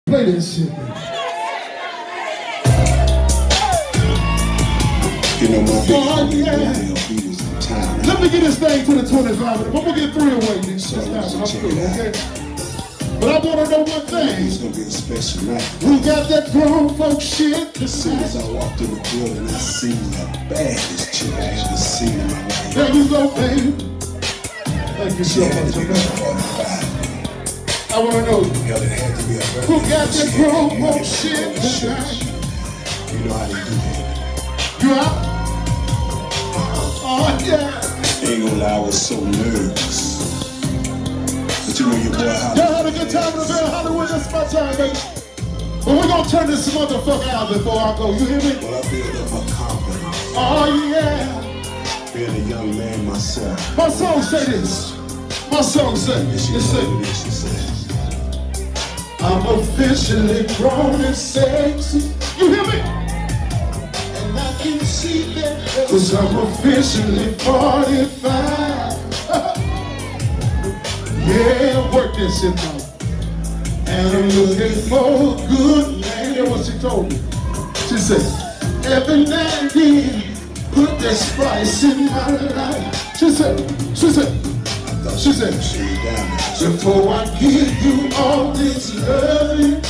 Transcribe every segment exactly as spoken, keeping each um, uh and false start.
Play this shit, man. You know, my big Oh, yeah. obedience in time. Let me get this thing to the twenty-five. I'm gonna get three away this time. I'm through, okay? But I wanna know one thing. It's gonna be a special night. We got that grown folk shit. As soon as I walked in the building, I seen the baddest chick I ever seen in my life. There you go, baby. Thank you so much, okay? I wanna know Hell, it had to be a who got that grown folk shit tonight. You know how they do that. You out? Oh, yeah. Ain't gonna lie, I was so nervous. But you know your boy Hollywood. Y'all had a good time in the Bell Hollywood. That's my time, baby. But we're gonna turn this motherfucker out before I go. You hear me? Well, I built up my confidence. Oh, yeah. Being a young man myself. My song say this. My song say this. She It said say, this, she said. I'm officially grown and sexy. You hear me? And I can see that. Cause I'm officially forty-five. Yeah, work this shit out. And I'm looking for a good man. That's what she told me. She said, every now and then, put that spice in my life. She said, she said, she said, before I give you all this loving,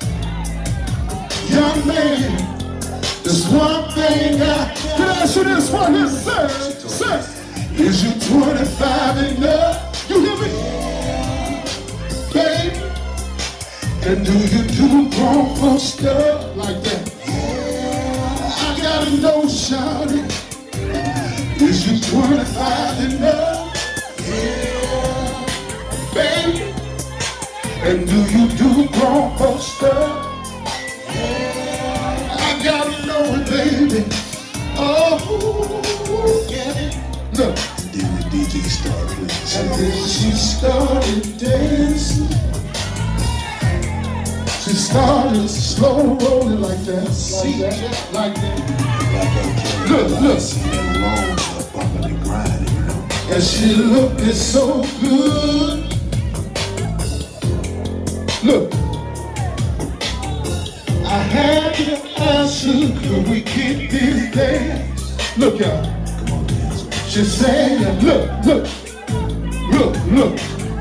young man, there's one thing I can ask you this one here, sir, sir. Is you twenty-five and up? You hear me? Baby, and do you do grown folk stuff like that? I gotta know, shawty, is you twenty-five and up? Baby, and do you do grown folk stuff? I gotta know it, baby. Oh, yeah. Look. Then the D J started playing. And then she started dancing. She started slow rolling like that, like that, like that. Look, look. And she looked so good. Look. I had to ask her, could we get this dance? Look, y'all. She said, look, look, look, look.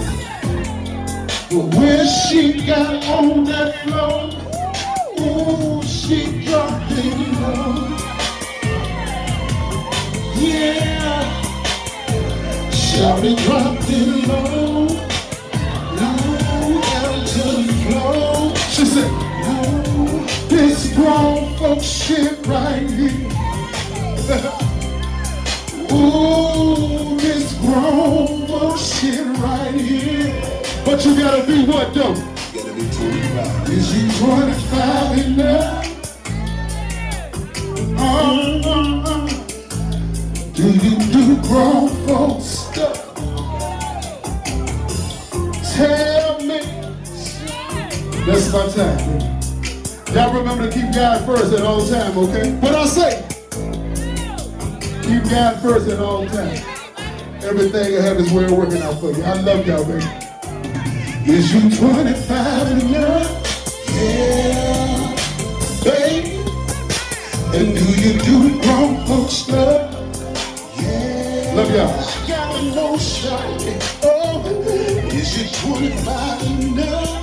But when she got on that floor, ooh, she dropped it low. Yeah, shawty dropped it low, low down to the floor. She said, ooh, this grown folk shit right here. Ooh, this grown folk shit right here. But you gotta be what though? You gotta be twenty-five. Is you twenty-five enough? Uh, uh, uh. Do you do grown folk stuff? Tell me. That's my time. Y'all remember to keep God first at all time, okay? What I say? Keep God first at all times. Everything will have its way of working out for you. I love y'all, baby. Is you twenty-five enough? Yeah, baby. And do you do grown folk stuff? Yeah. Love y'all. I gotta know, shawty. Oh, is you twenty-five enough?